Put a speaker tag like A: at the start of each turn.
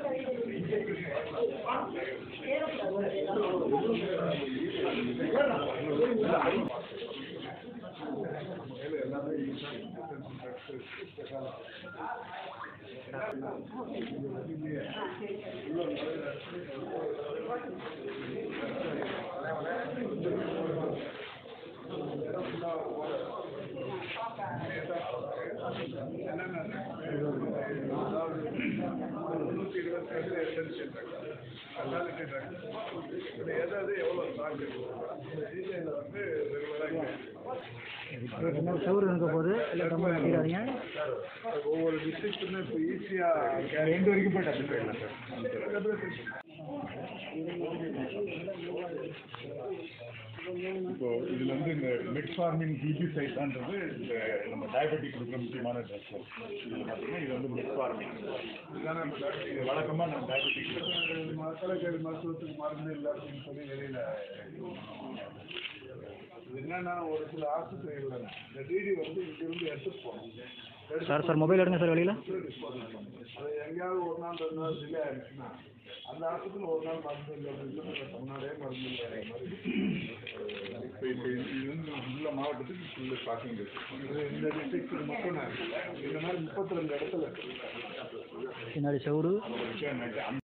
A: ஒவ்வொரு டிஸ்ட்ரிக்ட்டுமே இப்போ ஈஸியாக எண்டு வரைக்கும் போய் டச் போயிடலாம் சார். இப்போ இதுல வந்து இந்த மெட்ஃபார்மின் பிபி சைட்ன்றது நம்ம டயபெட்டிக் கொடுக்குற முக்கியமான ட்ரக்ஸ். இதில் பார்த்தீங்கன்னா இது வந்து மெட்ஃபார்மின் இதுதான் நம்ம டயபெட்டிக் வழக்கமாக நம்ம டயபெட்டிக் மக்களுக்கு மருத்துவத்துக்கு மருந்து இல்லை அப்படின்னு சொல்லி வெளியில் என்னன்னா ஒரு சில ஆஸ்பத்திரிகள் இந்த டிடி வந்து இங்கிருந்து எடுத்துட்டு போகணும்.
B: சார் மொபைல் எடுங்க சார் வெளியில்.
A: அது எங்கேயாவது ஒரு நாள் 2 நாள் டிலே ஆயிடுச்சுன்னா அந்த ஆஸ்பத்திரியில் ஒரு நாள் மருந்து இல்லை அப்படின்னு தமிழ்நாடே மருந்து இல்லை மாதிரி. இப்போ இது வந்து உள்ள மாவட்டத்துக்கு ஃபுல்லு ஸ்டாக்கிங் இருக்குது. இந்த டிஸ்ட்ரிக்ட் மட்டும் நான் இந்த மாதிரி 32 இடத்துல
B: பின்னாடி செவரு